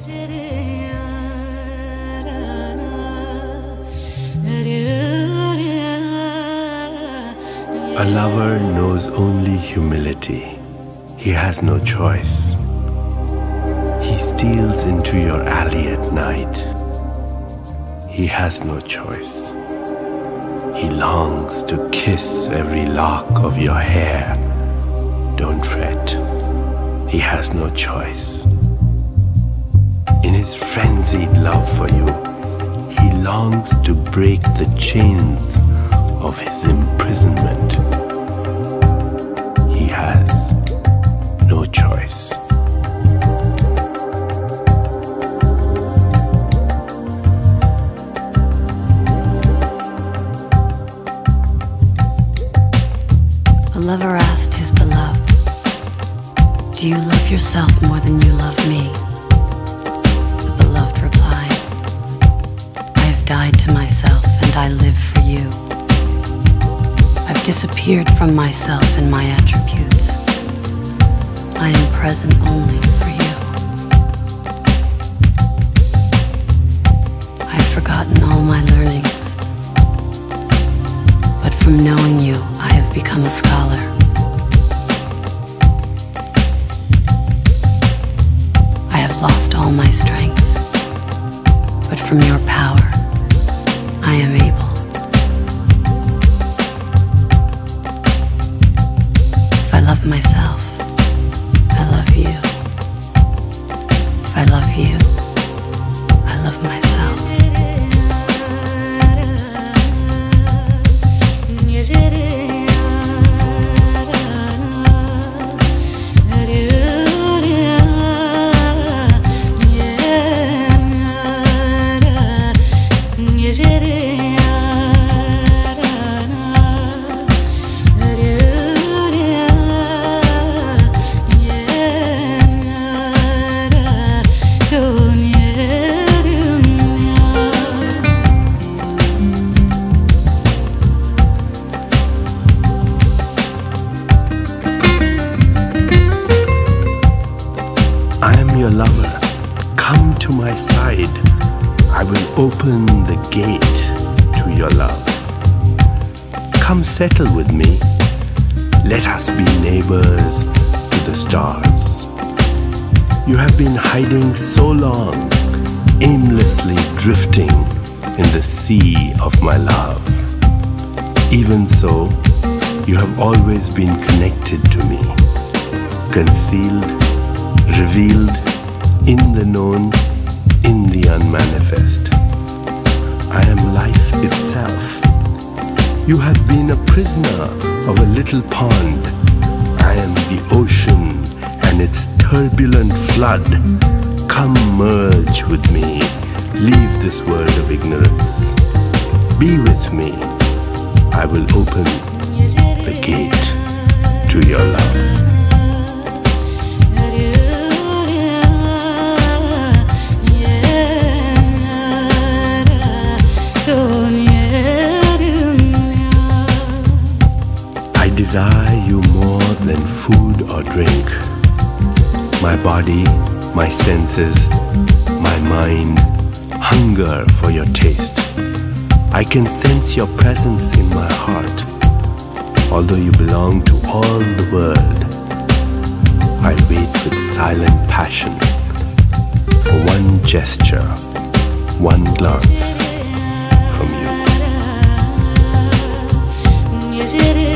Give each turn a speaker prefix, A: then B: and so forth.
A: A lover knows only humility. He has no choice. He steals into your alley at night. He has no choice. He longs to kiss every lock of your hair. Don't fret. He has no choice. In his frenzied love for you, he longs to break the chains of his imprisonment. He has no choice.
B: A lover asked his beloved, "Do you love yourself more than you love me?" The beloved replied, "I have died to myself and I live for you. I've disappeared from myself and my attributes. I am present only for you. I've forgotten all my learnings, but from knowing you, I have become a scholar. I have lost all my strength, but from your power, I am able. If I love myself, I love you. If I love you, I love myself."
A: I am your lover. Come to my side. I will open the gate to your love. Come settle with me. Let us be neighbors to the stars. You have been hiding so long, aimlessly drifting in the sea of my love. Even so, you have always been connected to me, concealed, revealed, in the known, in the unmanifest. I am life itself. You have been a prisoner of a little pond. I am the ocean and its turbulent flood. Come merge with me. Leave this world of ignorance. Be with me. I will open the gate to your love. I desire you more than food or drink. My body, my senses, my mind hunger for your taste. I can sense your presence in my heart. Although you belong to all the world, I wait with silent passion for one gesture, one glance from you.